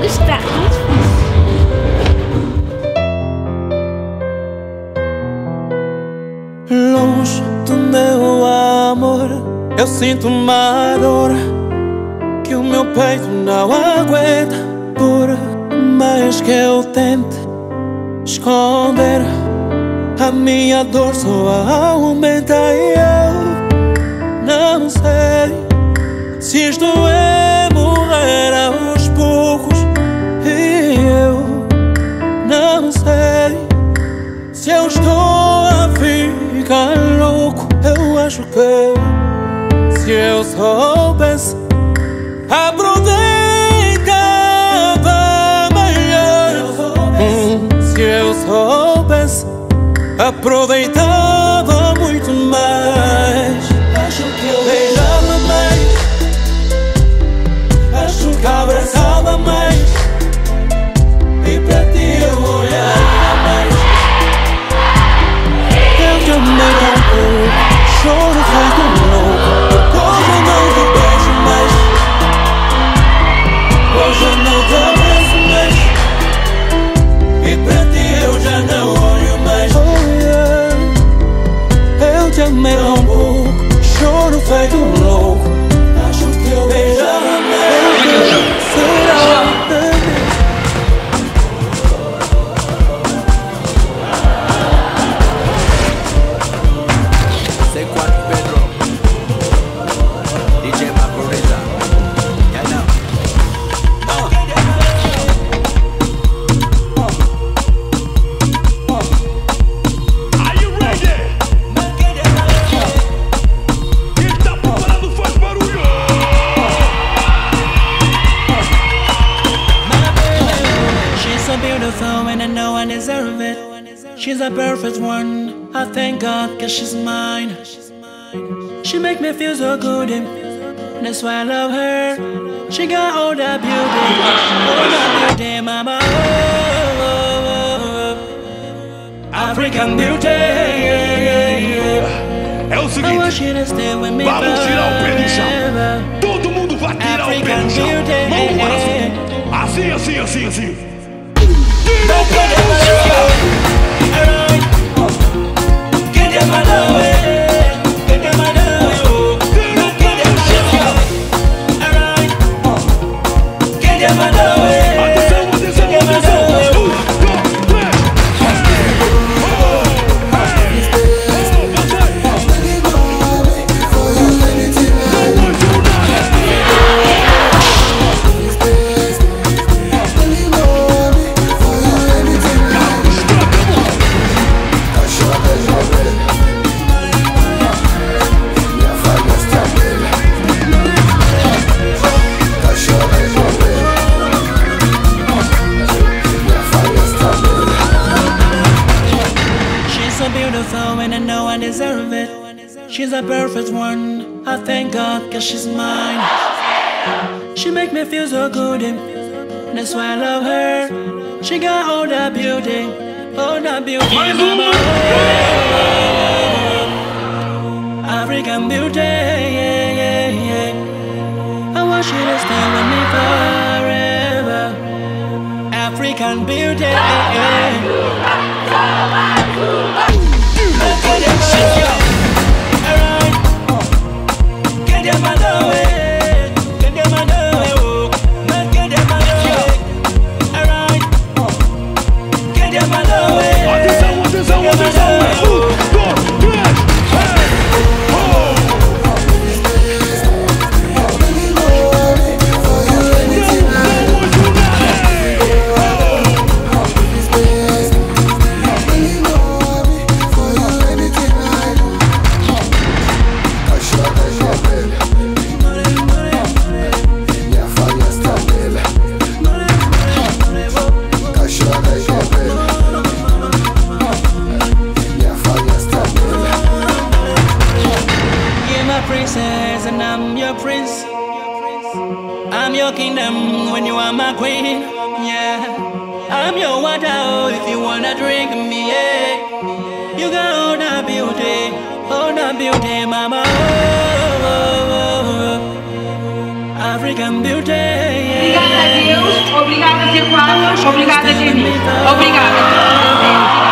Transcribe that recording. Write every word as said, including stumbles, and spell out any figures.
Está difícil. Longe do meu amor, eu sinto uma dor que o meu peito não aguenta. Por mais que eu tente esconder, a minha dor só aumenta. E eu não sei se isto é morrer aos poucos. E eu não sei se eu estou a ficar louco. Eu acho que se eu soubesse, aproveitava melhor. hum, Se eu soubesse, aproveitava muito mais. Acho que eu beijava mais, acho que abraçava mais, e pra ti eu olhava mais. Eu te amei tão pouco, choro feito louco. Hoje eu não te beijo mais, hoje eu não te abraço mais, e pra ti eu já não olho mais. Oh yeah, eu te amei tão pouco, choro feito louco. Acho que eu beijava mais. Será? She's a perfect one, I thank God, cause she's mine. She make me feel so good, and that's why I love her. She got all that beauty, all that beauty, mama. Oh, oh, oh. African beauty. É o seguinte, vamos tirar o pé do chão. Todo mundo vai tirar o pé do chão. Mão para cima. Assim, assim, assim, assim. Tira o pé do chão. She's a perfect one, I thank God, cause she's mine. She make me feel so good, and that's why I love her. She got all that beauty, all that beauty, mama. African beauty, yeah, yeah, yeah. I want you to stay with me forever. African beauty, yeah, yeah. I'm your kingdom when you are my queen, yeah. I'm your water if you wanna drink me, yeah. You got all that beauty, all that beauty, mama. Oh, oh, oh, oh. African beauty, yeah. Obrigada a Deus, obrigada três e quatro. Obrigada, Dini. Obrigada.